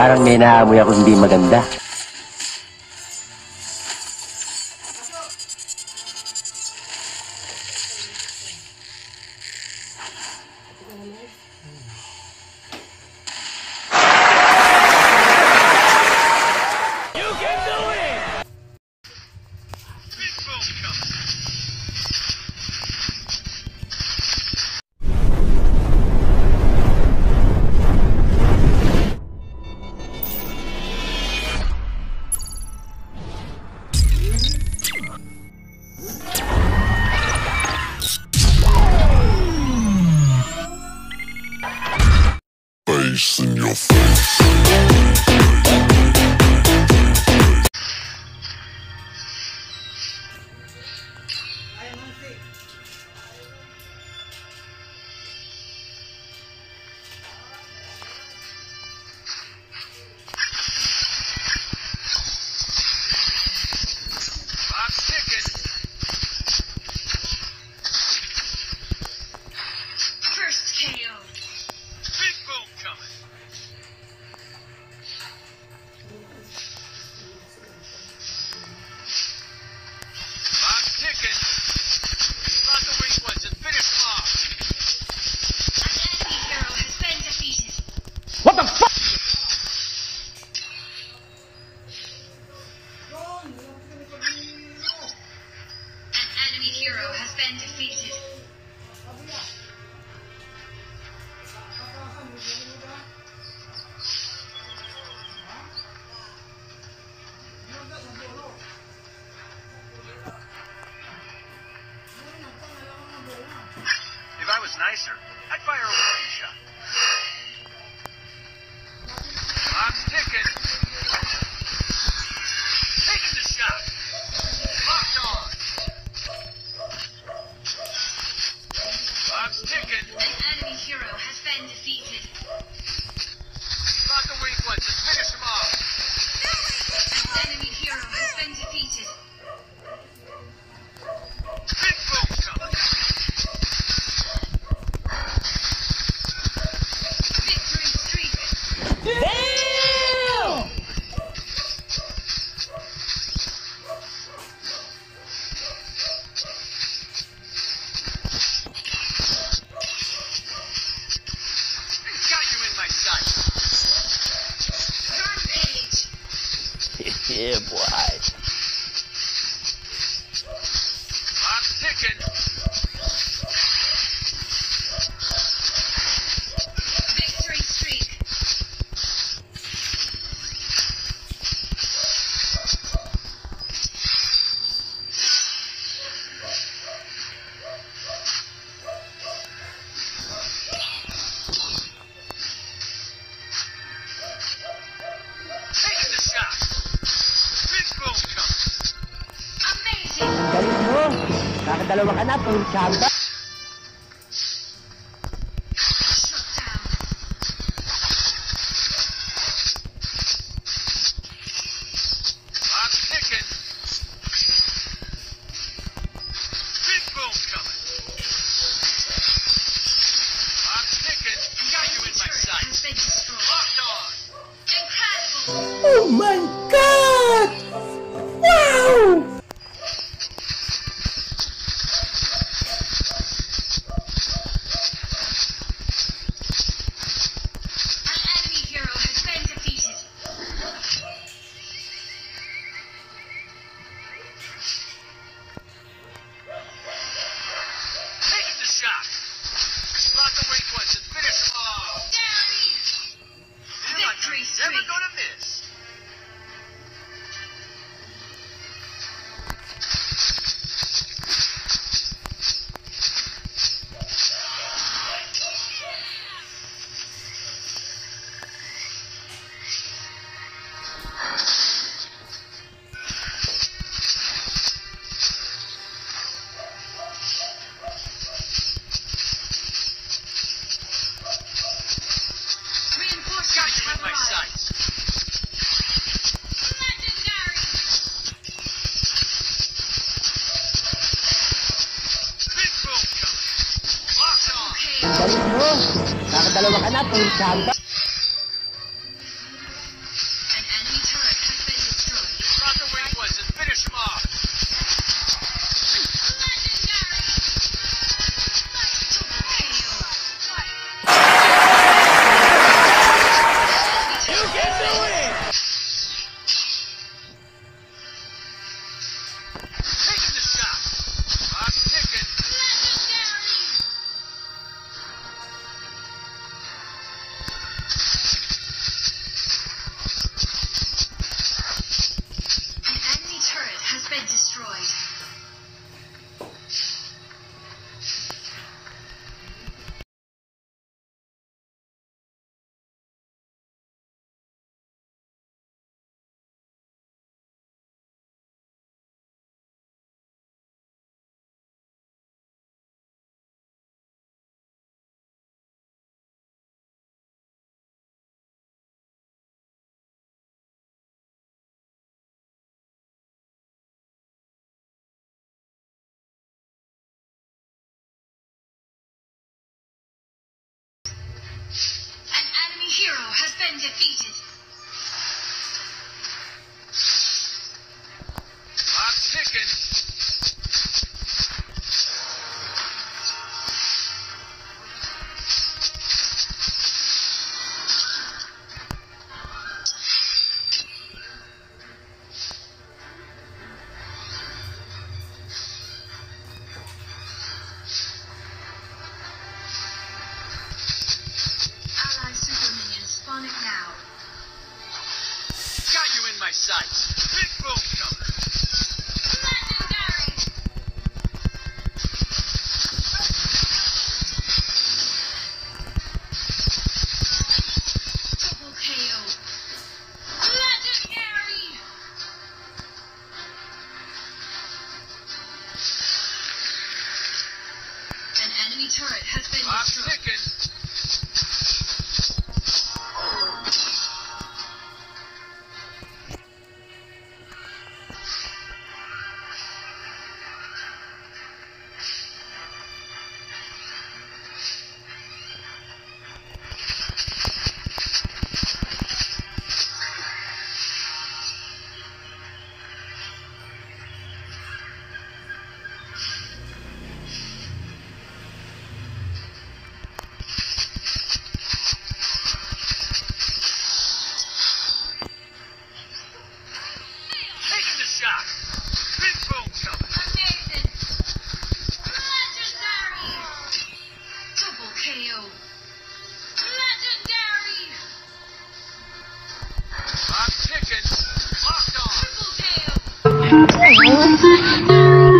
Parang may naamoy ako hindi maganda. In your face. What the fuck? An enemy hero has been defeated. If I was nicer, I'd fire a warning shot. Clock's ticking. Taking the shot. Locked on. Clock's ticking. An enemy hero has been defeated. Spot the weak ones and finish them off. An enemy hero has been defeated. Big boom coming. Victory streak. Damn! Got you in my sight. Rampage. Yeah, boy. Clock's ticking. Victory streak. Taking the shot. Big boom coming. Amazing. Galing mo. Nakadalawa ka na, puro chamba. Shut down. Clock's ticking. Big boom coming. Clock's ticking. Got you in my Turret sight. has been destroyed. Locked on. Incredible. Oh my God! Wow! An enemy hero has been defeated. Taking the shot. Spot the weak ones and finish them off. Feel like Victory I'm never streak. gonna miss. Reinforcements Got you in have my arrived. sights. Legendary. Big boom coming. Locked on. Okay. Galing mo. Nakadalawa ka na, puro chamba. Big boom coming. Legendary. Double KO. Legendary. An enemy turret has been I'm destroyed. ticking. Taking the shot. Big boom coming. Amazing. Legendary. Double KO. Legendary. I'm ticking. Locked on. Triple KO. Legendary.